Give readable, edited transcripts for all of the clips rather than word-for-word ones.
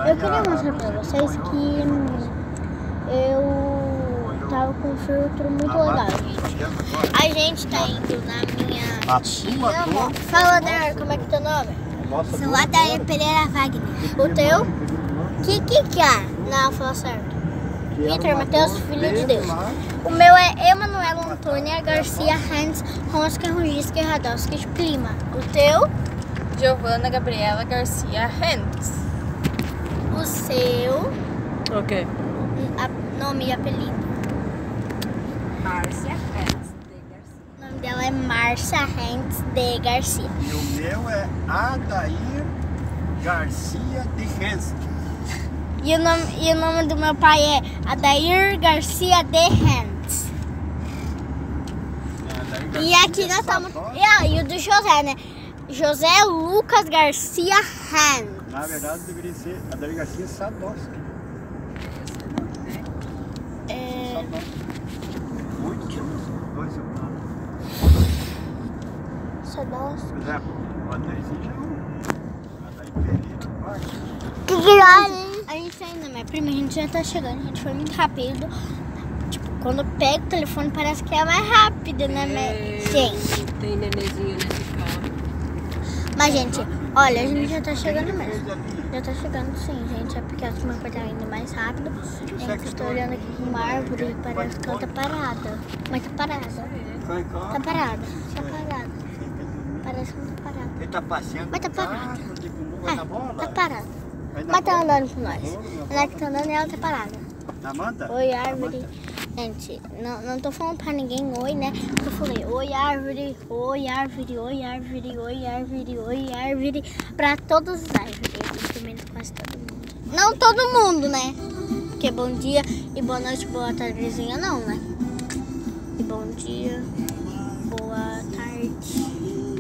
Eu queria mostrar pra vocês que eu tava com um filtro muito legal, gente. A gente tá indo na minha... A sua cor? Fala, Adair, como é que é teu nome? Sou Adair Pereira Wagner. O teu? Que é? Não, falou certo. Vitor Matheus, filho de Deus. O meu é Emanuela Antônia Garcia Hans Ronska Rungiski Radowski Plima. O teu? Giovana Gabriela Garcia Hans. O seu? Ok. Nome e apelido? Márcia Hans de Garcia. O nome dela é Márcia Hans de Garcia. E o meu é Adair Garcia de Renz. E o nome do meu pai é Adair Garcia de Hans. E aqui nós estamos... E o do José, né? José Lucas Garcia Hans. Na verdade deveria ser Adair Garcia Sadowski. Muito. Dois Sadowski. Por exemplo, o Adairzinho já é um. Adair Pereira. Que grande! A gente tá indo, minha prima, a gente já tá chegando, a gente foi muito rápido. Tipo, quando pega o telefone parece que é mais rápido, né, gente? Tem nenezinho nesse carro. Mas, gente, olha, a gente já tá chegando mesmo. Já tá chegando sim, gente. É porque a meu pai tá indo mais rápido. Gente, eu tô olhando aqui com uma árvore e parece que ela tá parada. Mas tá parada. Tá parada. Tá parada. Parece que não tá parada. Ele tá passeando. Mas tá parada. Vai na bola? Tá parada. Mas tá andando com nós. Ela que tá andando e ela tá parada. Amanda? Oi, árvore. Gente, não tô falando pra ninguém oi, né? Eu falei oi, árvore, oi, árvore, oi, árvore, oi, árvore, oi, árvore. Pra todas as árvores. Eu cumprimento quase todo mundo. Não todo mundo, né? Porque bom dia e boa noite, boa tardezinha não, né? E bom dia, boa tarde.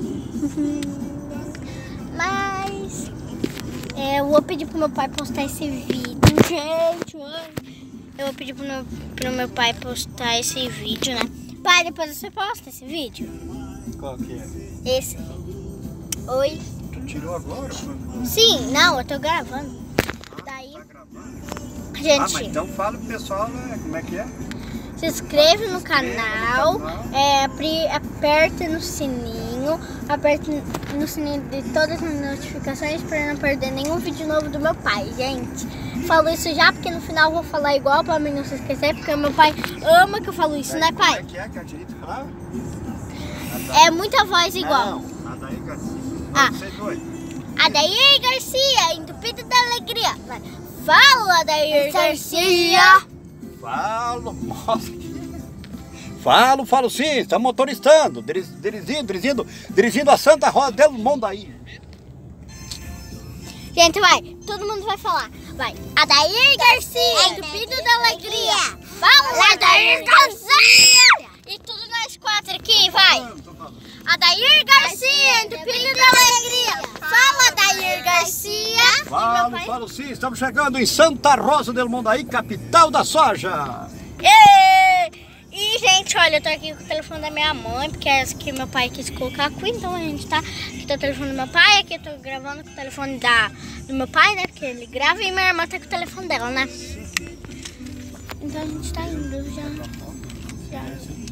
Mas... eu vou pedir pro meu pai postar esse vídeo, gente. Eu vou pedir pro meu pai postar esse vídeo, né? Pai, depois você posta esse vídeo. Qual que é? Esse. Oi. Tu tirou agora? Sim, não, eu tô gravando. Daí, Tá gravando? gente, Mas então fala pro pessoal, né? Como é que é? se inscreve no canal, aperte no sininho, aperte no sininho de todas as notificações para não perder nenhum vídeo novo do meu pai, gente. Falo isso já porque no final eu vou falar igual para mim não se esquecer, porque meu pai ama que eu falo isso, né, pai? Como é que a direita falava? É muita voz igual. Não, Adair Garcia. Ah. Você é doido. Adair Garcia, entupido da alegria. Vai. Fala, Adair Garcia. Falo sim, está motoristando, dirigindo a Santa Rosa del Mondaí. Gente, vai, todo mundo vai falar. Vai, Adair Garcia, entupido da alegria. Fala, Adair Garcia. E tudo nós quatro aqui, vai. Adair Garcia, entupido da alegria. Fala, Adair Garcia. Falo sim, estamos chegando em Santa Rosa del Mondaí, capital da soja. E, gente, olha, eu tô aqui com o telefone da minha mãe, porque é essa que meu pai quis colocar aqui, então a gente tá... Aqui tá o telefone do meu pai, aqui eu tô gravando com o telefone do meu pai, né, porque ele grava, e minha irmã tá com o telefone dela, né. Então a gente tá indo já.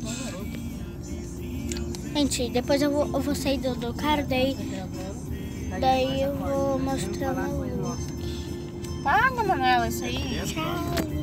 Gente, depois eu vou sair do carro, daí eu vou mostrar o look. Paga, Manuela, isso aí. Tchau.